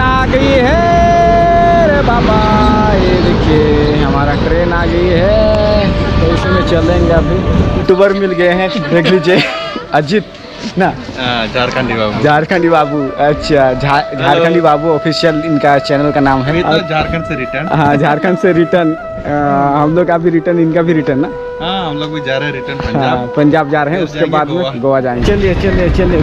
आ गई है रे बाबा, ये देखिए हमारा ट्रेन आ गई है। तो इसमें चलेंगे अभी। यूट्यूबर मिल गए हैं, देख लीजिए। अजीत ना, झारखंडी बाबू। झारखंडी बाबू, अच्छा झारखंडी बाबू ऑफिशियल इनका चैनल का नाम है। तो झारखंड से रिटर्न। हाँ, झारखंड से रिटर्न। हम लोग का भी रिटर्न, इनका भी रिटर्न ना। हाँ, हम लोग भी जा रहे हैं रिटर्न पंजाब। हाँ, पंजाब जा रहे हैं, उसके बाद में गोवा जाएंगे। चलिए चलिए चलिए।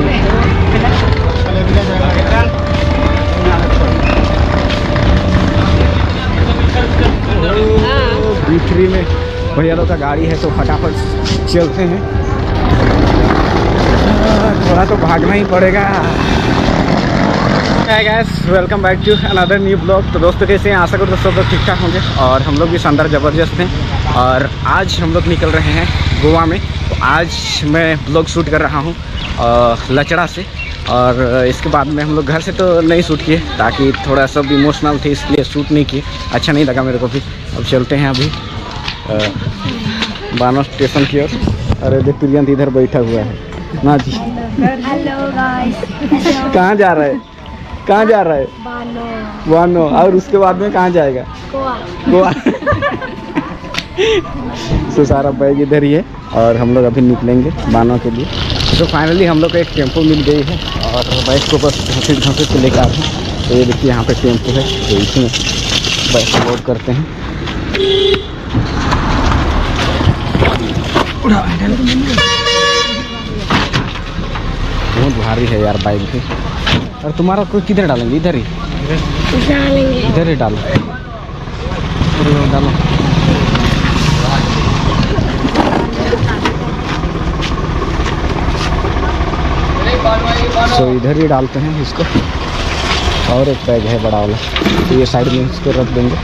B3 में भैया लोग का गाड़ी है, तो फटाफट चलते हैं। थोड़ा तो भागना ही पड़ेगा। Hi guys, welcome back to another new blog. तो दोस्तों कैसे हैं? आशा करते सब लोग ठीक ठाक होंगे और हम लोग भी शानदार ज़बरदस्त हैं। और आज हम लोग निकल रहे हैं गोवा में। तो आज मैं ब्लॉग शूट कर रहा हूँ लचड़ा से, और इसके बाद में हम लोग घर से तो नहीं शूट किए, ताकि थोड़ा सब इमोशनल थे, इसलिए शूट नहीं किए। अच्छा नहीं लगा मेरे को भी। अब चलते हैं अभी बानो स्टेशन की ओर। अरे देख, प्रियंत इधर बैठा हुआ है ना जी। Hello guys. कहाँ जा रहा है? कहाँ जा रहा है? बानो। और उसके बाद में कहाँ जाएगा? गोवा। तो सारा बैग इधर ही है और हम लोग अभी निकलेंगे बानो के लिए। तो फाइनली हम लोग को एक टेम्पो मिल गई है और बैग को बस घसीट के लेकर आते हैं। तो ये देखिए यहाँ पे टेम्पो है, तो इसमें बैग लोड करते हैं। बहुत भारी है यार बाइक भी। और तुम्हारा कोई किधर डालेंगे? इधर ही डालेंगे। इधर ही डालो, डालो। तो इधर ही डालते हैं इसको। और एक बैग है बड़ा वाला, तो ये साइड में इसको रख देंगे।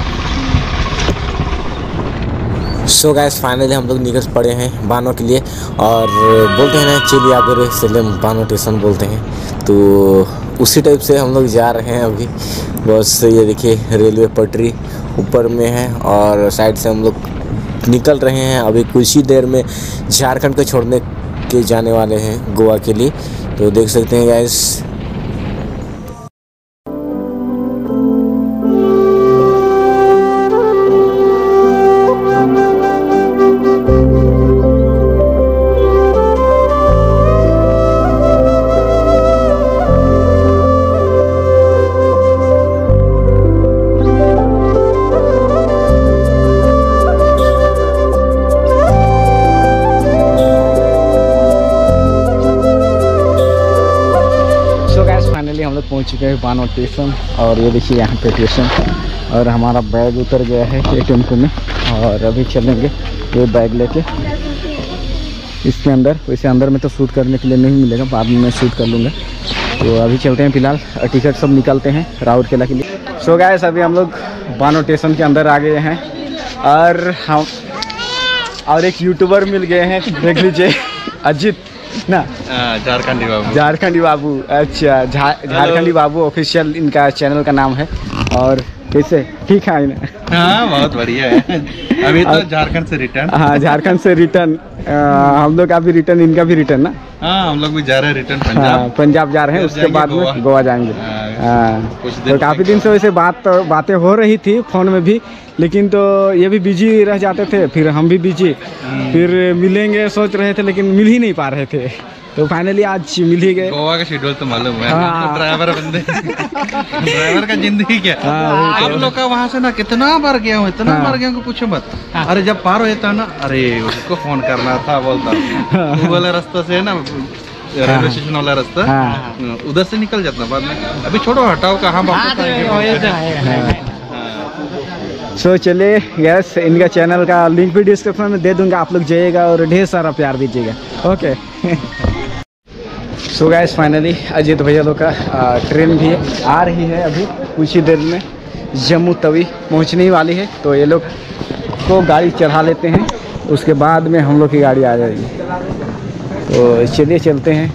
सो गाइस, फाइनली हम लोग निकल पड़े हैं बानो के लिए। और बोलते हैं ना, चलिए आगे से बानो स्टेशन बोलते हैं, तो उसी टाइप से हम लोग जा रहे हैं अभी। बस ये देखिए, रेलवे पटरी ऊपर में है और साइड से हम लोग निकल रहे हैं। अभी कुछ ही देर में झारखंड को छोड़ने के जाने वाले हैं गोवा के लिए। तो देख सकते हैं गाइस। हम लोग पहुंच चुके हैं बानो स्टेशन। और ये देखिए यहाँ पे स्टेशन, और हमारा बैग उतर गया है ये टेम्पो में। और अभी चलेंगे ये बैग लेके इसके अंदर। वैसे अंदर में तो शूट करने के लिए नहीं मिलेगा, बाद में मैं शूट कर लूँगा। तो अभी चलते हैं फिलहाल, टिकट सब निकालते हैं राउरकेला के लिए। सो गाइस, अभी हम लोग बानो स्टेशन के अंदर आ गए हैं और एक यूट्यूबर मिल गए हैं, देख लीजिए। अजीत ना, झारखंडी बाबू। झारखंडी बाबू, अच्छा झारखंडी बाबू ऑफिशियल इनका चैनल का नाम है। और कैसे ठीक है ना? हाँ, बहुत बढ़िया है। अभी तो झारखंड से रिटर्न। हाँ, झारखंड से रिटर्न। हम लोग का भी रिटर्न, इनका भी रिटर्न ना। हाँ, हम लोग भी जा रहे हैं रिटर्न पंजाब। हाँ, पंजाब जा रहे हैं, उसके बाद में गोवा जाएंगे। तो काफ़ी दिन से वैसे बातें हो रही थी फ़ोन में भी, लेकिन तो ये भी बिजी रह जाते थे, फिर हम भी बिजी। फिर मिलेंगे सोच रहे थे, लेकिन मिल ही नहीं पा रहे थे। तो फाइनली आज मिल ही गए। गोवा का शेड्यूल तो मालूम है। हाँ। ड्राइवर बंदे। ड्राइवर का जिंदगी क्या। आप लोग का वहाँ से ना कितना बार गया हूँ, इतना बार गया हूँ, पूछो मत। अरे जब पार होता ना, अरे उसको फोन करना था, बोलता वो वाला रास्ता से है ना, रेलवे स्टेशन वाला रास्ता, उधर से निकल जाता बाद में। अभी छोड़ो, हटाओ, कहाँ सो चलिए यस, इनका चैनल का लिंक भी डिस्क्रिप्शन में दे दूंगा, आप लोग जाइएगा और ढेर सारा प्यार दीजिएगा। Okay. So guys, finally Ajit भैया लोग का ट्रेन भी आ रही है। अभी कुछ ही देर में जम्मू तवी पहुंचने वाली है। तो ये लोग को गाड़ी चढ़ा लेते हैं, उसके बाद में हम लोग की गाड़ी आ जाएगी। तो चलिए चलते हैं।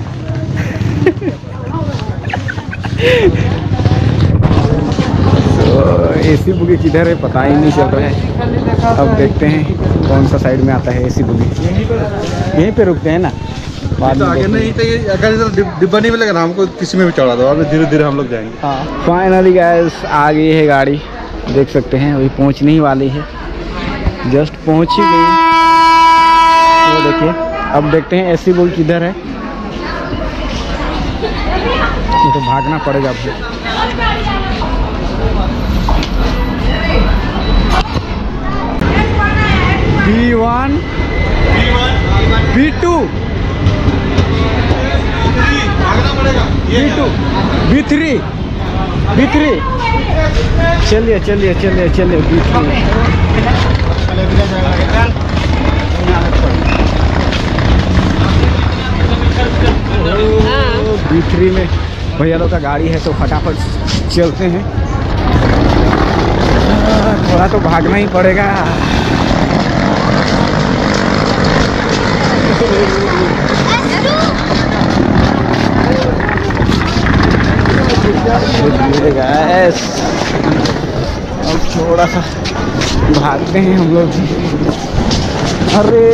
तो एसी बुगी किधर है पता ही नहीं चल रहा है। अब देखते हैं कौन सा साइड में आता है एसी बुगी। यहीं पे रुकते हैं ना। तो आगे नहीं तो ये अगर इधर डिब्बा नहीं मिलेगा ना हमको किसी में भी चढ़ा दो, अभी धीरे धीरे हम लोग जाएंगे। हाँ फाइनली गाइस आ गई है गाड़ी, देख सकते हैं अभी पहुंचने ही वाली है, जस्ट पहुंच ही गई। वो देखिए अब देखते हैं एसी बुल किधर है, ये तो भागना पड़ेगा आपको। B1 B2 B2 B3 चलिए चलिए चलिए चलिए B3 में भैया लोग का गाड़ी है तो फटाफट चलते हैं, थोड़ा तो भागना ही पड़ेगा। गैस अब थोड़ा सा भागते हैं हम लोग। अरे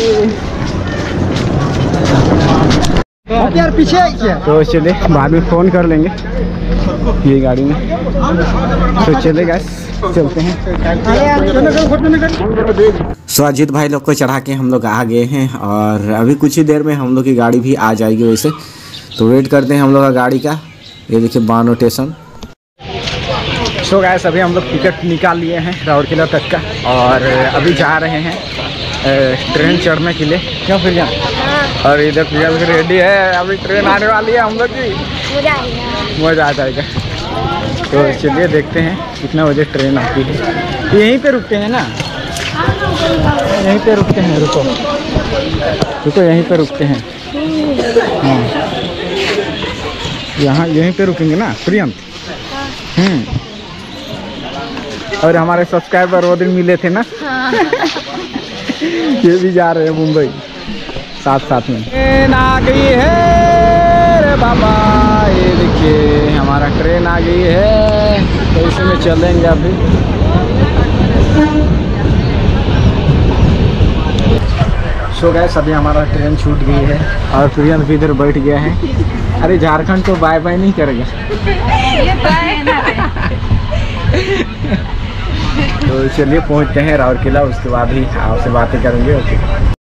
यार पीछे क्या, तो चले बाद में फ़ोन कर लेंगे ये गाड़ी में। तो चले गैस चलते हैं। सो अजीत भाई लोग को चढ़ा के हम लोग आ गए हैं और अभी कुछ ही देर में हम लोग की गाड़ी भी आ जाएगी वैसे, तो वेट करते हैं हम लोग का गाड़ी का। ये देखिए बानो स्टेशन। सो गाइस अभी हम लोग टिकट निकाल लिए हैं राउरकेला तक का और अभी जा रहे हैं ट्रेन चढ़ने के लिए। क्यों फिर जाए, और इधर प्रिया भी रेडी है, अभी ट्रेन आने वाली है हम लोग की, मज़ा आ जाएगा। तो चलिए देखते हैं कितना बजे ट्रेन आती है। यहीं पे रुकते हैं ना, यहीं पे रुकते हैं, रुको रुको यहीं पे रुकते हैं। हाँ यहाँ यहीं पे रुकेंगे ना प्रियंत। और हमारे सब्सक्राइबर वो दिन मिले थे ना, ये भी जा रहे हैं मुंबई साथ साथ में। ट्रेन आ गई है रे बाबा, ये देखिए हमारा ट्रेन आ गई है, तो इसमें चलेंगे अभी। सो गैस अभी हमारा ट्रेन छूट गई है और प्रियंत भी इधर बैठ गया है। अरे झारखंड तो बाय बाय नहीं करेगा। तो चलिए पहुंचते हैं राउरकेला, उसके बाद ही आपसे बातें करेंगे। ओके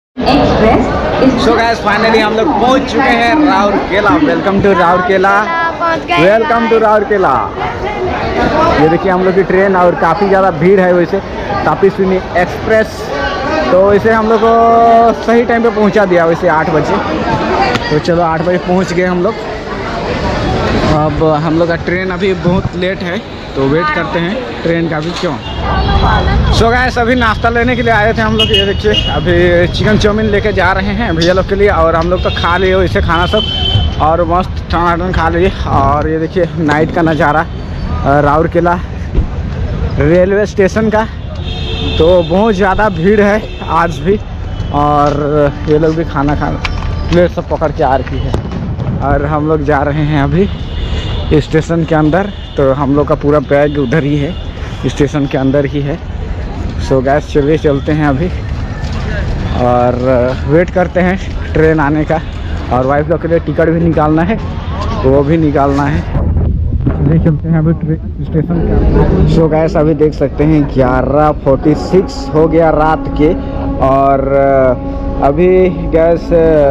सो गाइस फाइनली हम लोग पहुंच चुके हैं Rourkela. Welcome to Rourkela, welcome to Rourkela. ये देखिए हम लोग की ट्रेन और काफ़ी ज़्यादा भीड़ है वैसे, तापी स्विनी एक्सप्रेस। तो इसे हम लोग को सही टाइम पे पहुंचा दिया वैसे 8 बजे। तो चलो 8 बजे पहुंच गए हम लोग। अब हम लोग का ट्रेन अभी बहुत लेट है, तो वेट करते हैं ट्रेन का भी। क्यों सो गाइस अभी नाश्ता लेने के लिए आए थे हम लोग। ये देखिए अभी चिकन चाउमीन लेके जा रहे हैं भैया लोग के लिए, और हम लोग तो खा लिए इसे खाना सब और मस्त टनाटन खा लिए। और ये देखिए नाइट का नज़ारा राउरकेला रेलवे स्टेशन का, तो बहुत ज़्यादा भीड़ है आज भी। और ये लोग भी खाना प्लेट सब पकड़ के आ रही है और हम लोग जा रहे हैं अभी स्टेशन के अंदर। तो हम लोग का पूरा बैग उधर ही है, स्टेशन के अंदर ही है। सो गैस चलिए चलते हैं अभी और वेट करते हैं ट्रेन आने का। और वाइफ लोग के लिए टिकट भी निकालना है, वो भी निकालना है। चलिए चलते हैं अभी स्टेशन के अंदर। सो गैस अभी देख सकते हैं 11:46 हो गया रात के। और अभी गैस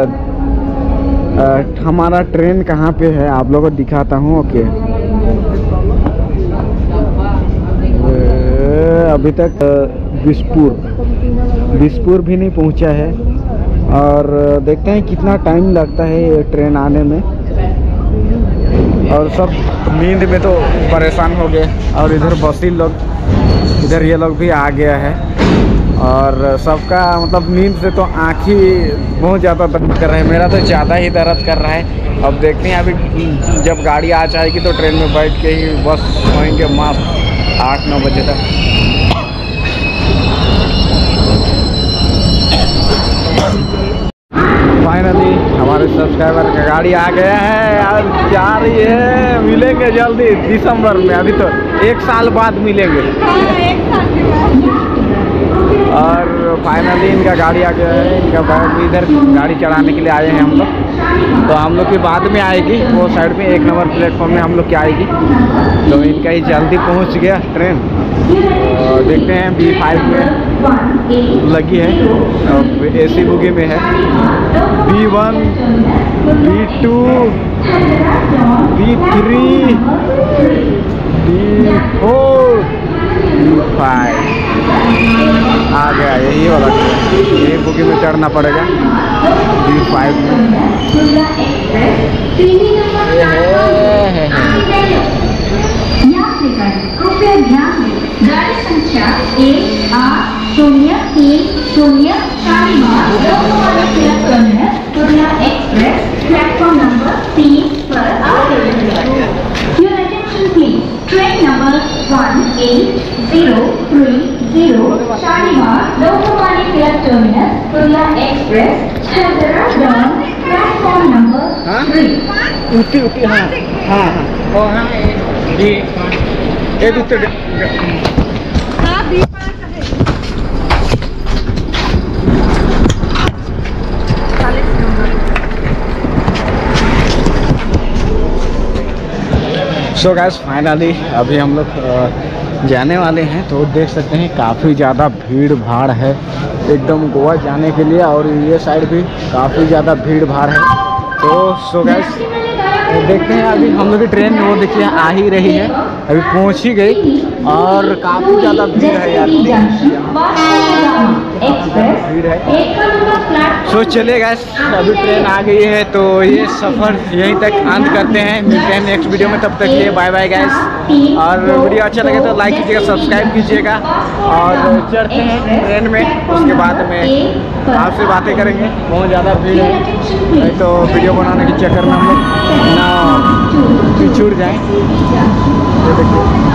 हमारा ट्रेन कहाँ पे है आप लोगों को दिखाता हूँ। ओके अभी तक बिसपुर भी नहीं पहुँचा है। और देखते हैं कितना टाइम लगता है ये ट्रेन आने में। और सब नींद में तो परेशान हो गए। और इधर बसी लोग, इधर ये लोग भी आ गया है। और सबका मतलब नींद से तो आँख ही बहुत ज़्यादा दर्द कर रहा है, मेरा तो ज़्यादा ही दर्द कर रहा है। अब देखते हैं अभी जब गाड़ी आ जाएगी तो ट्रेन में बैठ के ही बस सोएंगे मस्त 8-9 बजे तक। फाइनली हमारे सब्सक्राइबर का गाड़ी आ गया है और जा रही है। मिलेंगे जल्दी दिसंबर में, अभी तो 1 साल बाद मिलेंगे। और फाइनली इनका गाड़ी आ गया है, इनका बैग भी इधर गाड़ी चढ़ाने के लिए आए हैं हम लोग। तो हम लोग की बाद में आएगी, वो साइड में 1 नंबर प्लेटफॉर्म में हम लोग की आएगी। तो इनका ही जल्दी पहुंच गया ट्रेन। देखते हैं B5 में लगी है, AC बोगी में है। B1, B2, B3, B4, B5 आ गया, यही वाला ट्रेन। यही बोगी में चढ़ना पड़ेगा B5 में। गाड़ी संख्या 1803 Shalimar Kurla express platform number 3 पर आ रही है। Your attention please. Train number 18030 Shalimar Lokmanya Tilak Terminus Turla Express has arrived on platform number 3. उठी हाँ हाँ हाँ ओ हाँ ये दूसरे सो गाइस फाइनली अभी हम लोग जाने वाले हैं। तो देख सकते हैं काफ़ी ज़्यादा भीड़ भाड़ है एकदम गोवा जाने के लिए, और ये साइड भी काफ़ी ज़्यादा भीड़ भाड़ है। तो सो गाइस देखते हैं, अभी हम लोग की ट्रेन वो देखिए आ ही रही है, अभी पहुंच ही गई, और काफ़ी ज़्यादा भीड़ है यार, भीड़ है। सो चलिए गाइस अभी ट्रेन आ गई है, तो ये सफ़र यहीं तक अंत करते हैं। मिलते हैं नेक्स्ट वीडियो में, तब तक ये बाय बाय गाइस। और वीडियो अच्छा लगे तो लाइक कीजिएगा, सब्सक्राइब कीजिएगा, और चढ़ते हैं ट्रेन में, उसके बाद में आपसे बातें करेंगे। बहुत ज़्यादा भीड़ है, नहीं तो वीडियो बनाने के चक्कर में हम लोग ना पिछड़ जाएँ। ये देखिए